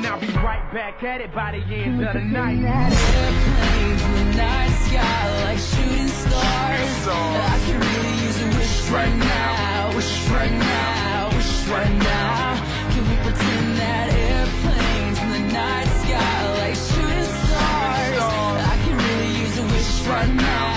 I'll be right back at it by the end of the night. Airplanes in the night sky like shooting stars. I can really use a wish right now. Wish right now. Wish right now. Can we pretend that airplanes in the night sky like shooting stars? I can really use a wish right now.